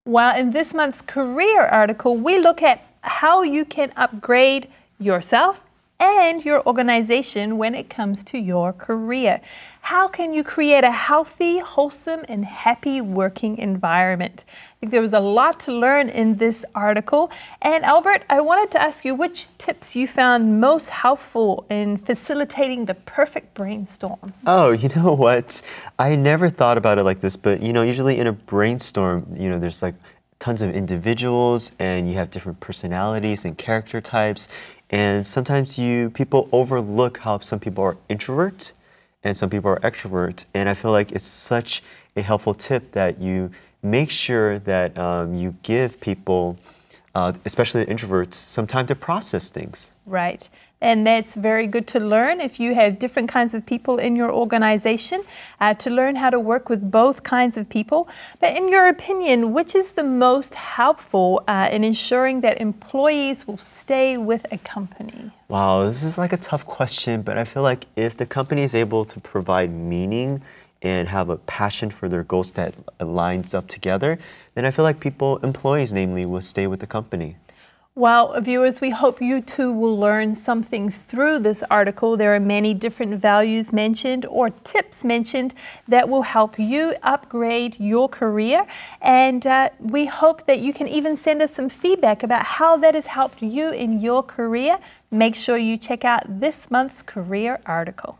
Well, in this month's career article, we look at how you can upgrade yourself and your organization when it comes to your career. How can you create a healthy, wholesome, and happy working environment? I think there was a lot to learn in this article. And Albert, I wanted to ask you which tips you found most helpful in facilitating the perfect brainstorm. Oh, you know what? I never thought about it like this, but usually in a brainstorm, there's like tons of individuals and you have different personalities and character types. And sometimes people overlook how some people are introverts and some people are extroverts. And I feel like it's such a helpful tip that you make sure that you give people, especially the introverts, some time to process things. Right. And that's very good to learn if you have different kinds of people in your organization, to learn how to work with both kinds of people. But in your opinion, which is the most helpful in ensuring that employees will stay with a company? Wow, this is like a tough question, but I feel like if the company is able to provide meaning and have a passion for their goals that lines up together, then I feel like employees namely, will stay with the company. Well, viewers, we hope you too will learn something through this article. There are many different values mentioned or tips mentioned that will help you upgrade your career. And we hope that you can even send us some feedback about how that has helped you in your career. Make sure you check out this month's career article.